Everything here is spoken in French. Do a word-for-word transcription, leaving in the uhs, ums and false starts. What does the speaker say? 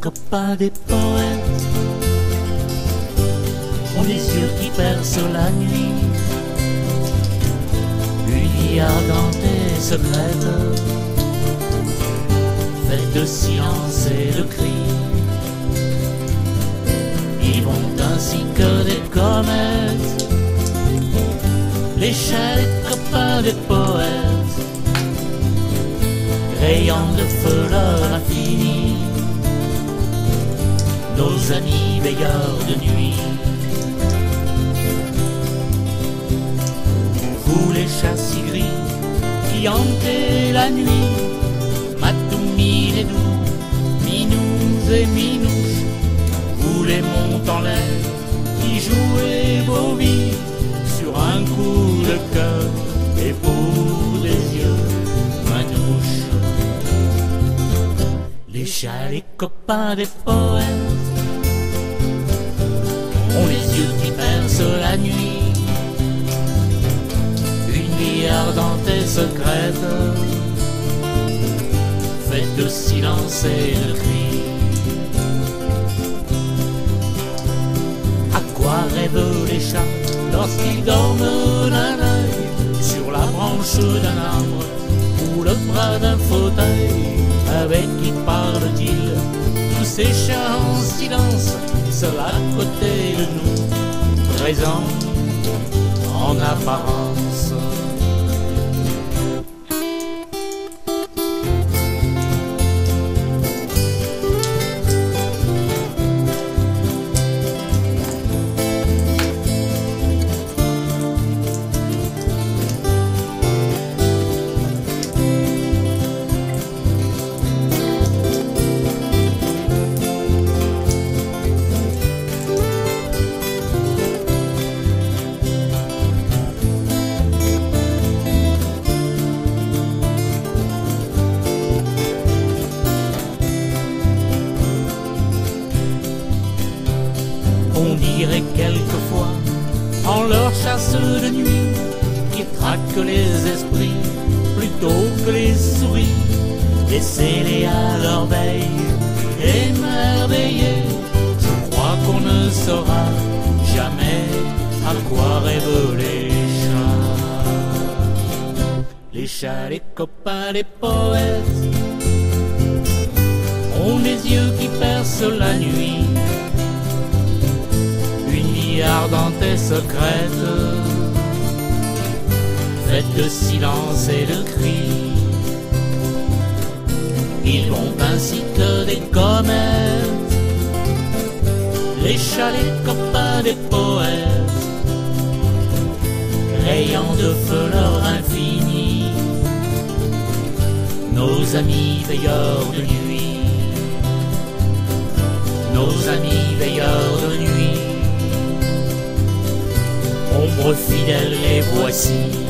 copains des poètes ont des yeux qui percent la nuit, une vie ardente et secrète, faite de silence et de cris. Ils vont ainsi que des comètes, les chats, les copains des poètes, rayant de feu leur infini, nos amis veilleurs de nuit. Vous les chats si gris qui hantez la nuit, Matoumi et nous, minous et minouches, vous les montes en l'air qui jouez vos vies sur un coup de cœur et pour des yeux manouches. Les chats, les copains des poètes ont les yeux qui percent la nuit, une vie ardente et secrète, faite de silence et de cris. À quoi rêvent les chats lorsqu'ils dorment d'un œil sur la branche d'un arbre ou le bras d'un fauteuil? Avec qui parle-t-il, tous ces chats en silence, seuls à côté de nous, présents en apparence? On dirait quelquefois, en leur chasse de nuit, qu'ils traquent les esprits plutôt que les souris. Laissez-les à leur veille, émerveillés. Je crois qu'on ne saura jamais à quoi rêvent les chats. Les chats, les copains des poètes ont les yeux qui percent la nuit, ardente et secrète, faite de silence et de cris. Ils vont ainsi que des comètes, les chats, les copains des poètes, rayant de feu leur infini, nos amis veilleurs de nuit, nos amis veilleurs de nuit. Ombres fidèles, les voici,